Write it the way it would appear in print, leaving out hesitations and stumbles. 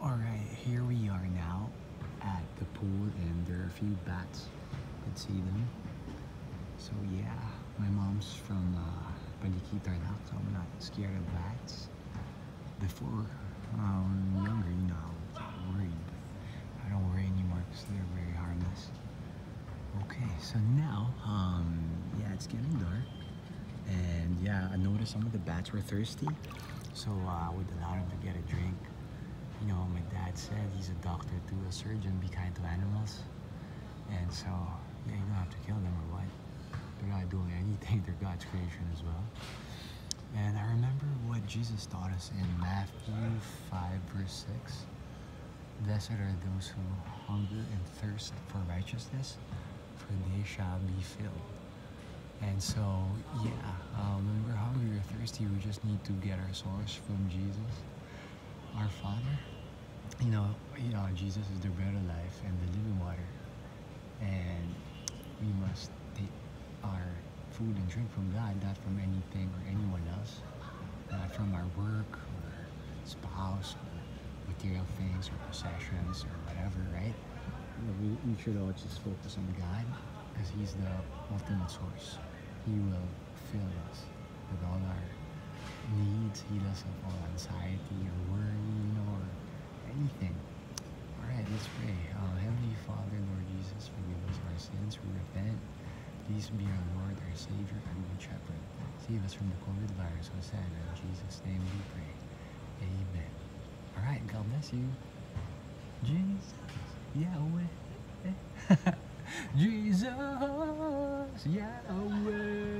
Alright, here we are now at the pool and there are a few bats. You can see them. So yeah, my mom's from Paniki Tarlac, so I'm not scared of bats. Before, younger, I was worried. I don't worry anymore because they're very harmless. Okay, so now, yeah, it's getting dark. And yeah, I noticed some of the bats were thirsty. So I would allow them to get a drink. You know, my dad said he's a doctor too, a surgeon, be kind to animals. And so, yeah, you don't have to kill them or what. They're not doing anything, they're God's creation as well. And I remember what Jesus taught us in Matthew 5 verse 6. Blessed are those who hunger and thirst for righteousness, for they shall be filled. And so, yeah, when we're hungry or thirsty, we just need to get our source from Jesus, our Father. You know, Jesus is the bread of life and the living water. And we must take our food and drink from God, not from anything or anyone else. Not from our work or spouse or material things or possessions or whatever, right? We should all just focus on God because He's the ultimate source. He will fill us with all our needs, heal us of all anxiety or worry, or anything. Alright, let's pray. Heavenly Father, Lord Jesus, forgive us our sins. We repent. Please be our Lord, our Savior, and Good Shepherd. Save us from the COVID virus, Hosanna. In Jesus' name we pray. Amen. Alright, God bless you. Jesus, Yahweh. Jesus, Yahweh.